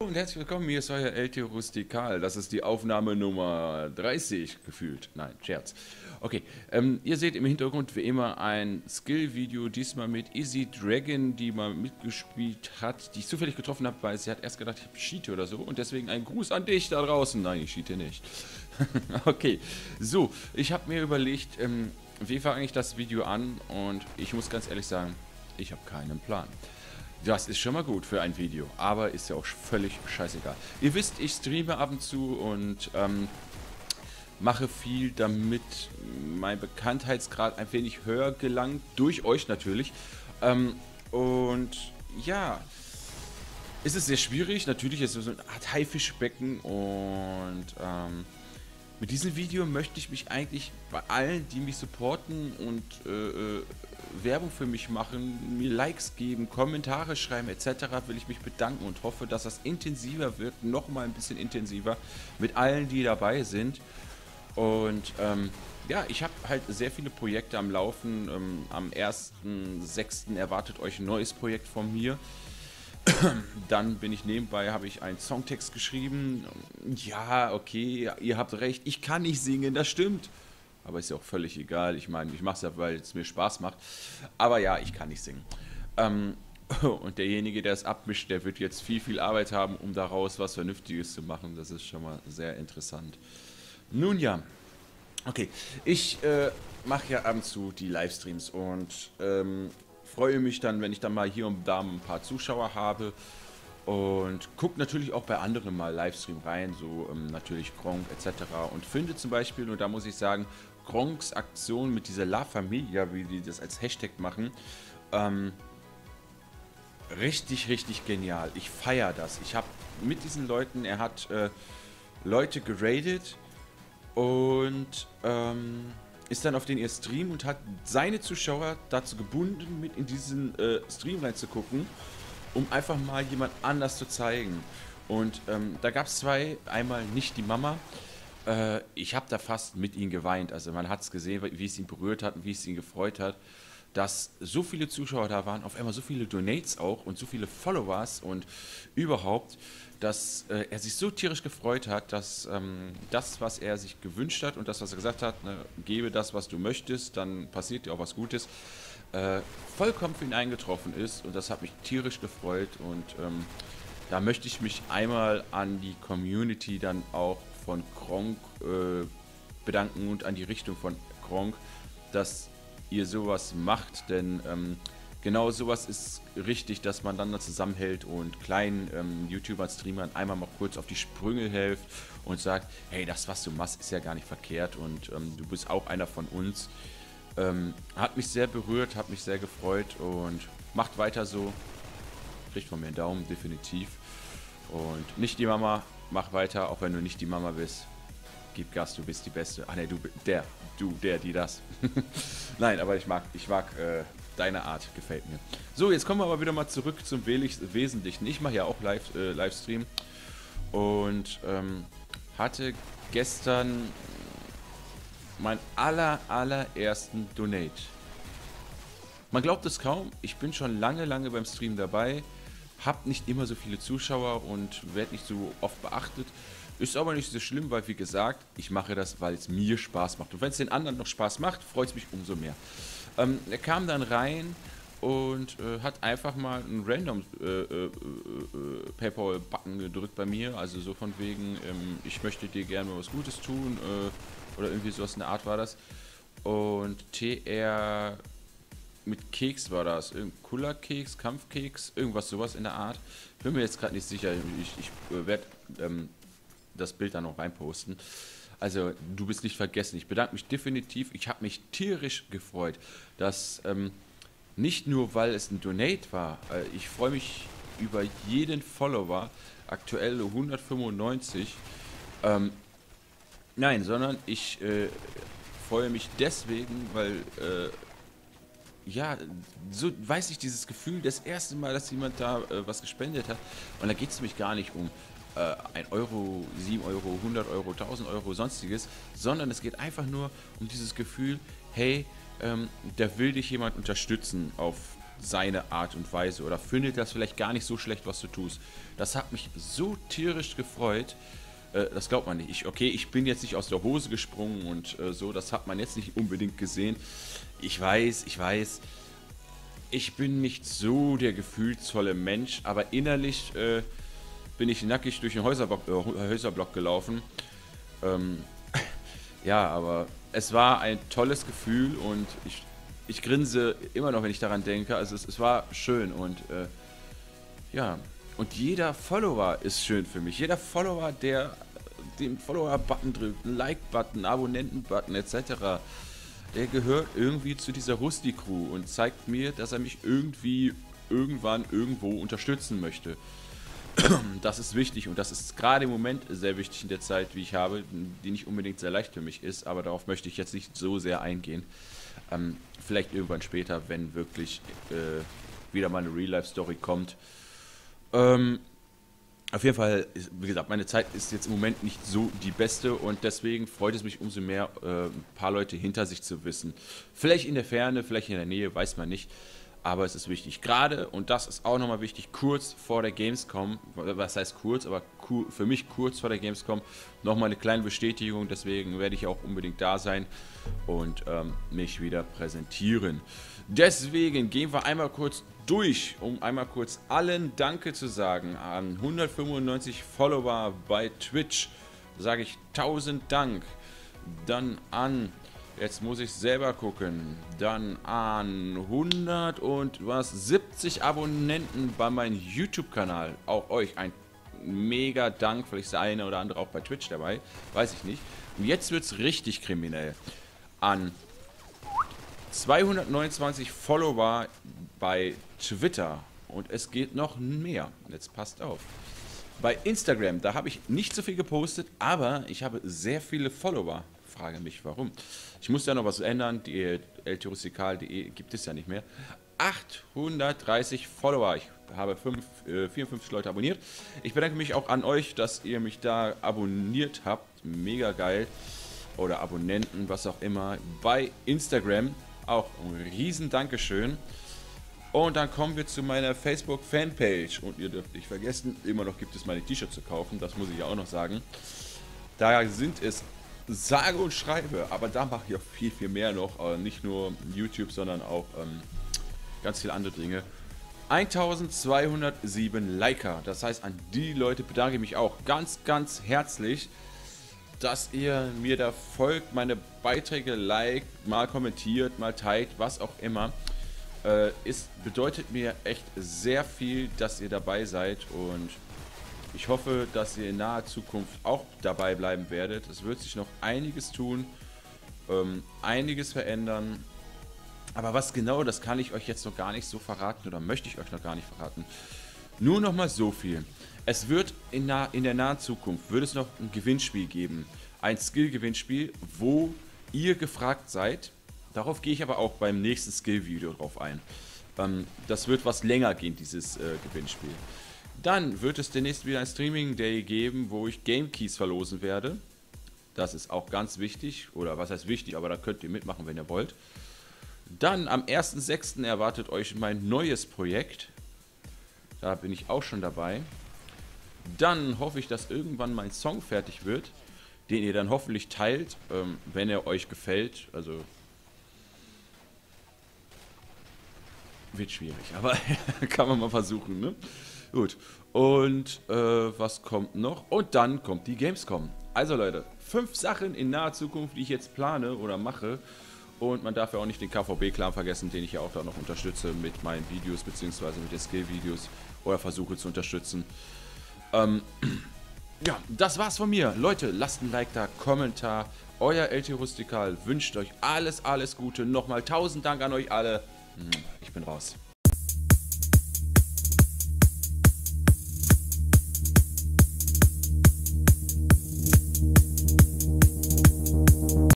Und herzlich willkommen, hier ist euer LT Rustikal. Das ist die Aufnahme Nummer 30 gefühlt. Nein, Scherz. Okay, ihr seht im Hintergrund wie immer ein Skill-Video, diesmal mit Izzy Dragon, die mal mitgespielt hat, die ich zufällig getroffen habe, weil sie hat erst gedacht, ich cheate oder so. Und deswegen ein Gruß an dich da draußen. Nein, ich cheate nicht. Okay, so, ich habe mir überlegt, wie fange ich das Video an? Und ich muss ganz ehrlich sagen, ich habe keinen Plan. Das ist schon mal gut für ein Video, aber ist ja auch völlig scheißegal. Ihr wisst, ich streame ab und zu und mache viel, damit mein Bekanntheitsgrad ein wenig höher gelangt, durch euch natürlich. Und ja, ist es sehr schwierig, natürlich ist es so eine Art Haifischbecken und mit diesem Video möchte ich mich eigentlich bei allen, die mich supporten und Werbung für mich machen, mir Likes geben, Kommentare schreiben etc., will ich mich bedanken und hoffe, dass das intensiver wird, nochmal ein bisschen intensiver mit allen, die dabei sind. Und ja, ich habe halt sehr viele Projekte am Laufen. Am 1.6. erwartet euch ein neues Projekt von mir. Dann bin ich nebenbei, habe ich einen Songtext geschrieben. Ja, okay, ihr habt recht, ich kann nicht singen, das stimmt. Aber ist ja auch völlig egal. Ich meine, ich mache es ja, weil es mir Spaß macht. Aber ja, ich kann nicht singen. Und derjenige, der es abmischt, der wird jetzt viel Arbeit haben, um daraus was Vernünftiges zu machen. Das ist schon mal sehr interessant. Nun ja, okay. Ich mache ja ab und zu die Livestreams und freue mich dann, wenn ich dann mal hier und da ein paar Zuschauer habe und gucke natürlich auch bei anderen mal Livestream rein, so natürlich Gronkh etc. Und finde zum Beispiel, und da muss ich sagen, Gronks Aktion mit dieser La Familia, wie die das als Hashtag machen, richtig genial. Ich feiere das. Ich habe mit diesen Leuten, er hat Leute geradet und ist dann auf den ihr Stream und hat seine Zuschauer dazu gebunden, mit in diesen Stream reinzugucken, um einfach mal jemand anders zu zeigen. Und da gab es zwei, einmal nicht die Mama. Ich habe da fast mit ihm geweint. Also man hat es gesehen, wie es ihn berührt hat und wie es ihn gefreut hat, dass so viele Zuschauer da waren, auf einmal so viele Donates auch und so viele Followers und überhaupt, dass er sich so tierisch gefreut hat, dass das, was er sich gewünscht hat und das, was er gesagt hat, ne, gebe das, was du möchtest, dann passiert dir auch was Gutes, vollkommen für ihn eingetroffen ist und das hat mich tierisch gefreut und da möchte ich mich einmal an die Community dann auch von Gronkh bedanken und an die Richtung von Gronkh, dass ihr sowas macht, denn genau sowas ist richtig, dass man dann da zusammenhält und kleinen YouTubern, Streamern einmal mal kurz auf die Sprünge hilft und sagt, hey, das, was du machst, ist ja gar nicht verkehrt und du bist auch einer von uns. Hat mich sehr berührt, hat mich sehr gefreut und macht weiter so. Kriegt von mir einen Daumen, definitiv. Und nicht die Mama, mach weiter, auch wenn du nicht die Mama bist. Gib Gas, du bist die Beste. Ach ne, die das. Nein, aber ich mag deine Art, gefällt mir. So, jetzt kommen wir aber wieder mal zurück zum Wesentlichen. Ich mache ja auch Livestream und hatte gestern meinen allerersten Donate. Man glaubt es kaum, ich bin schon lange beim Stream dabei, hab nicht immer so viele Zuschauer und werde nicht so oft beachtet. Ist aber nicht so schlimm, weil wie gesagt, ich mache das, weil es mir Spaß macht. Und wenn es den anderen noch Spaß macht, freut es mich umso mehr. Er kam dann rein und hat einfach mal einen random PayPal-Button gedrückt bei mir. Also so von wegen, ich möchte dir gerne mal was Gutes tun oder irgendwie sowas in der Art war das. Und TR mit Keks war das. Kullerkeks, Kampfkeks, irgendwas sowas in der Art. Bin mir jetzt gerade nicht sicher. Ich werde das Bild dann noch reinposten. Also, du bist nicht vergessen. Ich bedanke mich definitiv. Ich habe mich tierisch gefreut, dass nicht nur, weil es ein Donate war, ich freue mich über jeden Follower, aktuell 195. Nein, sondern ich freue mich deswegen, weil ja, so weiß ich dieses Gefühl, das erste Mal, dass jemand da was gespendet hat. Und da geht es mich gar nicht um 1 Euro, 7 Euro, 100 Euro, 1000 Euro, sonstiges, sondern es geht einfach nur um dieses Gefühl, hey, da will dich jemand unterstützen auf seine Art und Weise oder findet das vielleicht gar nicht so schlecht, was du tust. Das hat mich so tierisch gefreut. Das glaubt man nicht. Ich bin jetzt nicht aus der Hose gesprungen und so, das hat man jetzt nicht unbedingt gesehen. Ich weiß, ich bin nicht so der gefühlsvolle Mensch, aber innerlich bin ich nackig durch den Häuserblock gelaufen. Ja, aber es war ein tolles Gefühl und ich grinse immer noch, wenn ich daran denke. Also es war schön und ja, und jeder Follower ist schön für mich. Jeder Follower, der den Follower-Button drückt, einen Like-Button, Abonnenten-Button etc., der gehört irgendwie zu dieser Rusty-Crew und zeigt mir, dass er mich irgendwie, irgendwann, irgendwo unterstützen möchte. Das ist wichtig und das ist gerade im Moment sehr wichtig in der Zeit, wie ich habe, die nicht unbedingt sehr leicht für mich ist, aber darauf möchte ich jetzt nicht so sehr eingehen. Vielleicht irgendwann später, wenn wirklich wieder mal eine Real-Life-Story kommt. Auf jeden Fall, wie gesagt, meine Zeit ist jetzt im Moment nicht so die beste und deswegen freut es mich umso mehr, ein paar Leute hinter sich zu wissen. Vielleicht in der Ferne, vielleicht in der Nähe, weiß man nicht. Aber es ist wichtig. Gerade, und das ist auch nochmal wichtig, kurz vor der Gamescom, was heißt kurz, aber für mich kurz vor der Gamescom, nochmal eine kleine Bestätigung. Deswegen werde ich auch unbedingt da sein und mich wieder präsentieren. Deswegen gehen wir einmal kurz durch, um einmal kurz allen Danke zu sagen. An 195 Follower bei Twitch sage ich 1000 Dank. Dann an... Jetzt muss ich selber gucken. Dann an 70 Abonnenten bei meinem YouTube-Kanal. Auch euch ein mega Dank. Vielleicht ist der eine oder andere auch bei Twitch dabei. Weiß ich nicht. Und jetzt wird es richtig kriminell. An 229 Follower bei Twitter. Und es geht noch mehr. Jetzt passt auf. Bei Instagram, da habe ich nicht so viel gepostet, aber ich habe sehr viele Follower. Frage mich, warum. Ich muss ja noch was ändern. Die eltyristikal.de gibt es ja nicht mehr. 830 Follower. Ich habe 54 Leute abonniert. Ich bedanke mich auch an euch, dass ihr mich da abonniert habt. Mega geil. Oder Abonnenten, was auch immer. Bei Instagram auch ein riesen Dankeschön. Und dann kommen wir zu meiner Facebook-Fanpage. Und ihr dürft nicht vergessen, immer noch gibt es meine T-Shirts zu kaufen. Das muss ich ja auch noch sagen. Da sind es sage und schreibe, aber da mache ich auch viel, viel mehr noch. Nicht nur YouTube, sondern auch ganz viele andere Dinge. 1207 Liker. Das heißt, an die Leute bedanke ich mich auch ganz, ganz herzlich, dass ihr mir da folgt, meine Beiträge liked, mal kommentiert, mal teilt, was auch immer. Bedeutet mir echt sehr viel, dass ihr dabei seid und ich hoffe, dass ihr in naher Zukunft auch dabei bleiben werdet. Es wird sich noch einiges tun, einiges verändern. Aber was genau, das kann ich euch jetzt noch gar nicht so verraten oder möchte ich euch noch gar nicht verraten. Nur noch mal so viel. Es wird in der nahen Zukunft wird es noch ein Gewinnspiel geben. Ein Skill-Gewinnspiel, wo ihr gefragt seid. Darauf gehe ich aber auch beim nächsten Skill-Video drauf ein. Das wird was länger gehen, dieses Gewinnspiel. Dann wird es demnächst wieder ein Streaming Day geben, wo ich Game Keys verlosen werde. Das ist auch ganz wichtig, oder was heißt wichtig, aber da könnt ihr mitmachen, wenn ihr wollt. Dann am 1.6. erwartet euch mein neues Projekt. Da bin ich auch schon dabei. Dann hoffe ich, dass irgendwann mein Song fertig wird, den ihr dann hoffentlich teilt, wenn er euch gefällt. Also wird schwierig, aber kann man mal versuchen, ne? Gut, und was kommt noch? Und dann kommt die Gamescom. Also Leute, 5 Sachen in naher Zukunft, die ich jetzt plane oder mache. Und man darf ja auch nicht den KVB-Clan vergessen, den ich ja auch da noch unterstütze mit meinen Videos, beziehungsweise mit den Skill-Videos oder versuche zu unterstützen. Ja, das war's von mir. Leute, lasst ein Like da, Kommentar. Euer eltyrustikal wünscht euch alles, alles Gute. Nochmal 1000 Dank an euch alle. Ich bin raus.